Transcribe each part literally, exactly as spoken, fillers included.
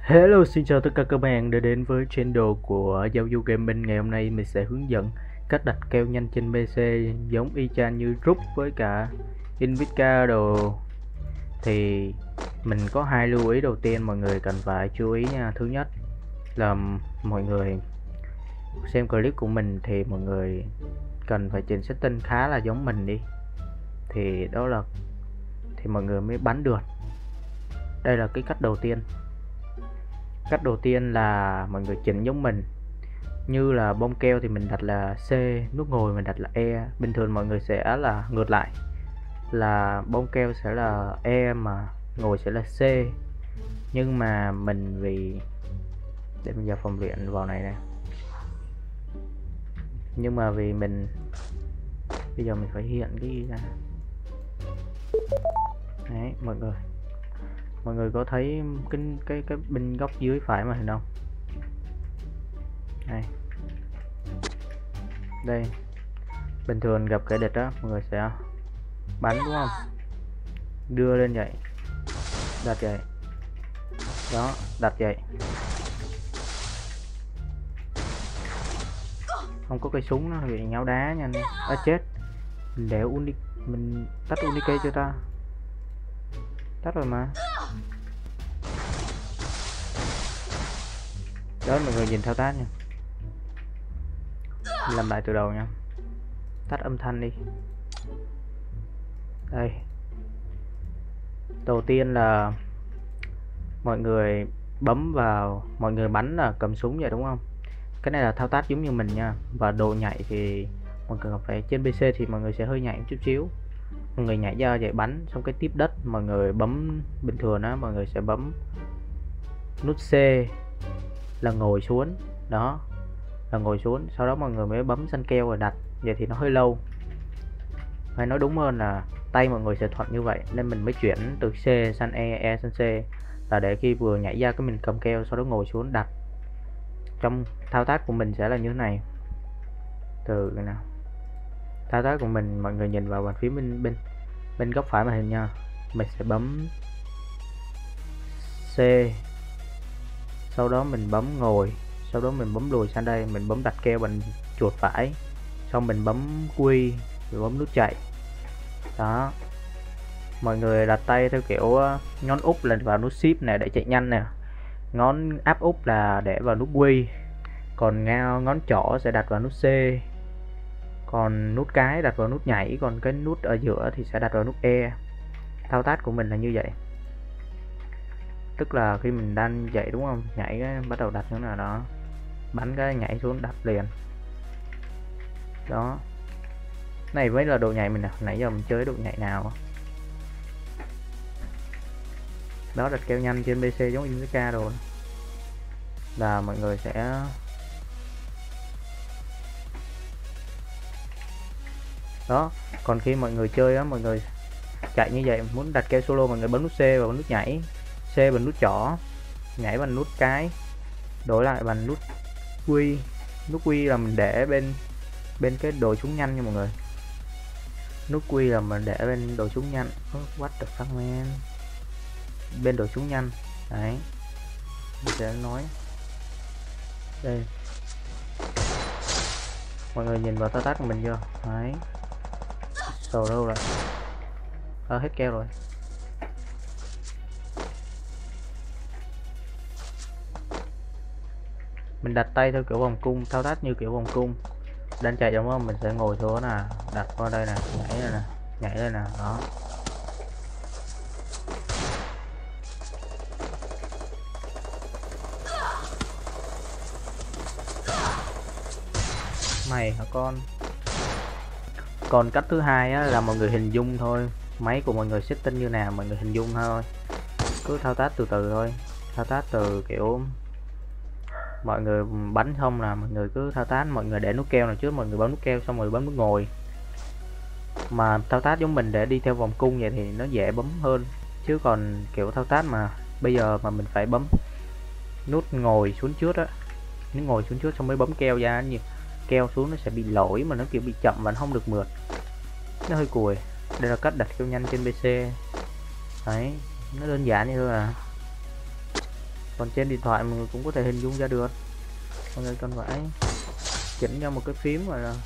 Hello, xin chào tất cả các bạn đã đến với channel của Giao Du Gaming. Ngày hôm nay mình sẽ hướng dẫn cách đặt keo nhanh trên pê xê giống y chang như Root với cả Invicta đồ. Thì mình có hai lưu ý đầu tiên mọi người cần phải chú ý nha. Thứ nhất là mọi người xem clip của mình thì mọi người cần phải chỉnh setting khá là giống mình đi. Thì đó là thì mọi người mới bắn được. Đây là cái cách đầu tiên. Cách đầu tiên là mọi người chỉnh giống mình. Như là bông keo thì mình đặt là C, nút ngồi mình đặt là E. Bình thường mọi người sẽ là ngược lại, là bông keo sẽ là E mà ngồi sẽ là C. Nhưng mà mình vì để mình vào phòng luyện vào này nè. Nhưng mà vì mình bây giờ mình phải hiện cái gì ra. Đấy mọi người. Mọi người có thấy cái cái cái bên góc dưới phải màn hình không? Đây. Đây. Bình thường gặp kẻ địch đó, mọi người sẽ bắn đúng không? Đưa lên vậy. Đặt vậy. Đó, đặt vậy. Không có cây súng nó bị nháo đá nha anh em. À chết. Mình để uni mình tắt unike cho ta. Tắt rồi mà. Đó mọi người nhìn thao tác nha. Mình làm lại từ đầu nha. Tắt âm thanh đi. Đây. Đầu tiên là mọi người bấm vào, mọi người bắn là cầm súng vậy đúng không? Cái này là thao tác giống như mình nha. Và độ nhảy thì mọi người phải trên pê xê thì mọi người sẽ hơi nhảy một chút xíu. Mọi người nhảy ra vậy bắn xong cái tiếp đất mọi người bấm bình thường á, mọi người sẽ bấm nút C là ngồi xuống. Đó là ngồi xuống, sau đó mọi người mới bấm săn keo và đặt. Vậy thì nó hơi lâu. Phải nói đúng hơn là tay mọi người sẽ thuận như vậy, nên mình mới chuyển từ C sang E, E sang C là để khi vừa nhảy ra cái mình cầm keo sau đó ngồi xuống đặt. Trong thao tác của mình sẽ là như thế này. Từ cái nào thao tác của mình mọi người nhìn vào bàn phím bên bên bên góc phải màn hình nha. Mình sẽ bấm C, sau đó mình bấm ngồi, sau đó mình bấm lùi sang đây, mình bấm đặt keo bằng chuột phải, xong mình bấm Q rồi bấm nút chạy. Đó, mọi người đặt tay theo kiểu ngón út là vào nút shift này để chạy nhanh nè, ngón áp út là để vào nút Q, còn ngón trỏ sẽ đặt vào nút C, còn nút cái đặt vào nút nhảy, còn cái nút ở giữa thì sẽ đặt vào nút E. Thao tác của mình là như vậy. Tức là khi mình đang chạy đúng không, nhảy cái bắt đầu đặt xuống nào đó, bắn cái nhảy xuống đặt liền. Đó, này mới là độ nhảy mình nè. Nãy giờ mình chơi độ nhảy nào đó, đặt keo nhanh trên pê xê giống như cái ca rồi là mọi người sẽ đó. Còn khi mọi người chơi á, mọi người chạy như vậy, muốn đặt keo solo mọi người bấm nút C và bấm nút nhảy, C bằng nút trỏ, nhảy bằng nút cái, đổi lại bằng nút Q. Nút Q là mình để bên bên cái đồ súng nhanh nha mọi người. Nút Q là mình để bên đồ súng nhanh. Oh, what the fuck man, bên đồ súng nhanh đấy. Mình sẽ nói đây, mọi người nhìn vào thao tác của mình chưa đấy. Sổ đâu rồi, à, hết keo rồi. Mình đặt tay theo kiểu vòng cung, thao tác như kiểu vòng cung. Đang chạy đúng không, mình sẽ ngồi xuống nè, đặt qua đây nè, nhảy lên nè, nhảy lên nè. Đó, mày hả con. Còn cách thứ hai á, là mọi người hình dung thôi, máy của mọi người setting như nào mọi người hình dung thôi, cứ thao tác từ từ thôi. Thao tác từ kiểu mọi người bắn xong là mọi người cứ thao tác, mọi người để nút keo nào trước, mọi người bấm nút keo xong rồi bấm nút ngồi. Mà thao tác giống mình để đi theo vòng cung vậy thì nó dễ bấm hơn. Chứ còn kiểu thao tác mà bây giờ mà mình phải bấm nút ngồi xuống trước á, nút ngồi xuống trước xong mới bấm keo ra, như keo xuống nó sẽ bị lỗi mà nó kiểu bị chậm và nó không được mượt, nó hơi cùi. Đây là cách đặt keo nhanh trên pê xê đấy, nó đơn giản như thôi à. Còn trên điện thoại mọi người cũng có thể hình dung ra được. Mọi người cần phải chỉnh cho một cái phím gọi là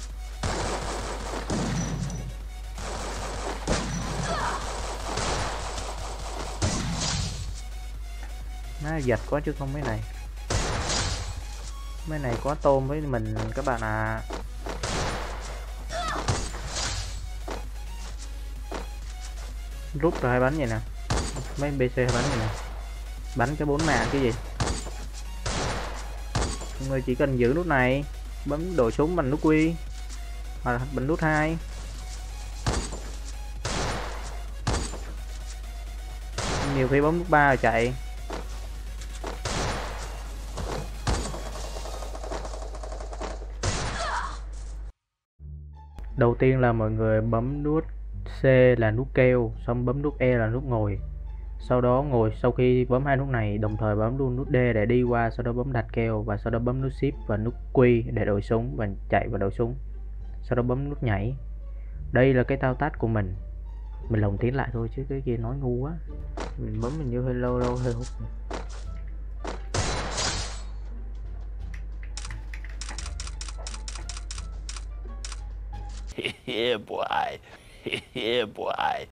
nó giật quá chứ không mấy này. Mấy này quá tôm với mình các bạn à. Rút rồi hay bắn vậy nè. Mấy pê xê hay bắn vậy nè. Bắn cái bốn mạng cái gì. Mọi người chỉ cần giữ nút này, bấm đổi súng bằng nút Q hoặc bằng nút hai. Nhiều khi bấm nút ba rồi chạy. Đầu tiên là mọi người bấm nút C là nút kêu, xong bấm nút E là nút ngồi. Sau đó ngồi, sau khi bấm hai nút này đồng thời bấm luôn nút D để đi qua, sau đó bấm đặt kêu và sau đó bấm nút Shift và nút Q để đổi súng và chạy và đổi súng. Sau đó bấm nút nhảy. Đây là cái thao tác của mình. Mình lồng tiếng lại thôi chứ cái kia nói ngu quá. Mình bấm mình như hơi lâu lâu hơi hút. Yeah boy. Yeah boy.